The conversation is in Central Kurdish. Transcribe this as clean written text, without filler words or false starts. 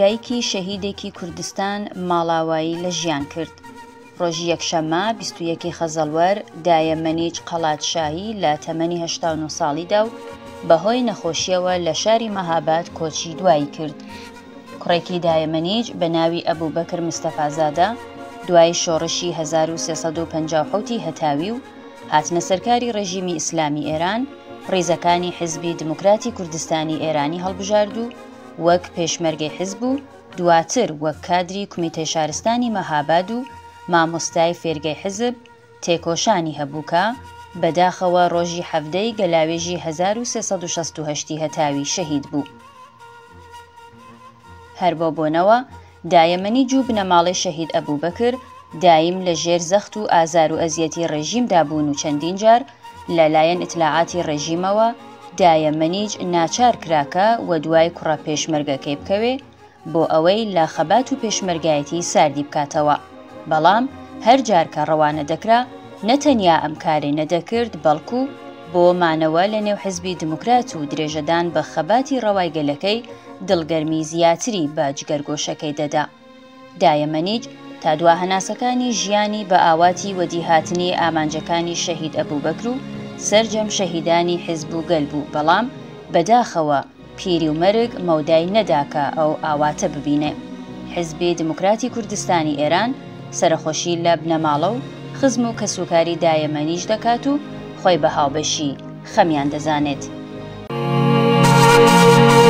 دایکی شەهیدێکی کوردستان ماڵاوایی لە ژیان کرد. ڕۆژی یەکشەممە 21 خەزەڵوەر دایە مەنیج قەڵاتشاهی لە تەمەنی 89 ساڵیدا و بەهۆی نەخۆشیەوە لە شاری مەهاباد کۆچی دوایی کرد. کوڕێکی دایە مەنیج بە ناوی ئەبوبەکر مستەفازادە دوای شۆڕشی 1357 هەتاوی و هاتنە سەرکاری ڕێژیمی ئیسلامی ئێران ڕێزەکانی حیزبی دموکراتی کوردستانی ئێرانی هەڵبژارد و وەک پێشمەرگەی حیزب و دواتر وەک کادری کومیتەی شارستانی مەهاباد و مامۆستای فێرگەی حیزب تێکۆشانی هەبووکە بەداخەوە ڕۆژی هەفتەی گەلاوێژی 1368 هەتاوی شەهید بوو. هەر بۆ بۆنەوە دایە مەنیج و بنەماڵەی شەهید ئەبوبەکر دایم لە ژێر زەخت و ئازار و ئەزیەتی ڕێژیمدا بوون و چەندین جار لەلایەن ئیتلاعاتی ڕێژیمەوە دایە مەنیج ناچار کراکە و دوای کوڕە پێشمەرگەکەی بکەوێ بۆ ئەوەی لە خەبات و پێشمەرگایەتی ساردی بکاتەوە، بەڵام هەر جار کە ڕەوانە دەکرا نەتەنیا ئەم کارێ نەدەکرد بەڵکو بۆ مانەوە لە نێو حیزبی دموکرات و درێژەدان بە خەباتی ڕەوای گەلەکەی دڵگەرمی زیاتری بە جگەرگۆشەکەی دەدا. دایە مەنیج تا دوا هەناسەکانی ژیانی بە ئاواتی وەدیهاتنی ئامانجەکانی شەهید ئەبوبەکر و سەرجەم شەهیدانی حیزب و گەل بوو، بەڵام بەداخەوە پیری و مەرگ مەودای نەداکە ئەو ئاواتە ببینێ. حیزبی دموکراتی کوردستانی ئێران سەرخۆشی لە بنەماڵە و خزم و کەسوکاری دایە مەنیج دەکات و خۆی بە هاوبەشی خەمیان دەزانێت.